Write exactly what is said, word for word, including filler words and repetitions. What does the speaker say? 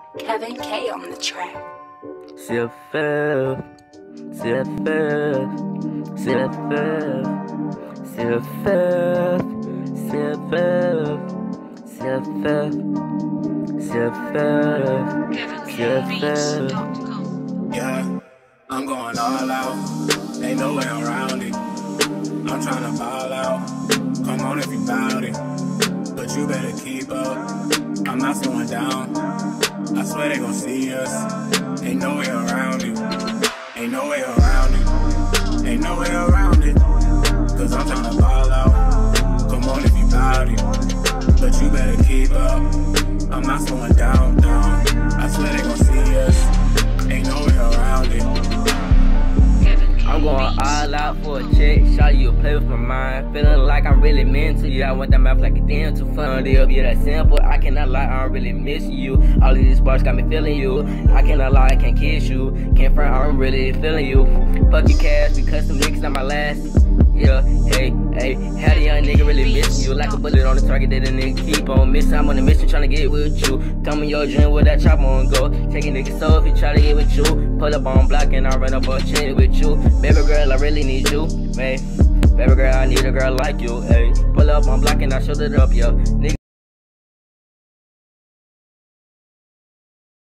Kevin K on the track. C F F, C F F, C F F, C F F, C F F, C F F, C F F, C F F. Yeah, I'm going all out, ain't no way around it. I'm tryna ball out, come on if you bout it, but you better keep up, I'm not slowing down. I swear they gon' see us, ain't no way around it, ain't no way around it, ain't no way around it, cause I'm tryna ball out, come on if you bout it, but you better keep up, I'm not slowing down, down. I swear they gon' see us, ain't no way around it. I'm going all out for a check, shawty, you play with my mind. Feeling like I'm really meant to you. I want that mouth like a damn too fun. It'll be that simple, I cannot lie, I'm really missing you. All of these sparks got me feeling you. I cannot lie, I can't kiss you. Can't front, I'm really feeling you. Fuck your cash, because some niggas not my last. Yeah, hey, hey, how the young nigga really missing you? Like a bullet on the target that a nigga keep on missing. I'm on a mission tryna get with you. Tell me your dream where that chopper on go. Take a nigga soul if he try to get with you. Pull up on block and I run up on chin with you. Baby girl, I really need you, man. Baby girl, I need a girl like you, hey. Pull up on block and I shoot it up, yo. Nigga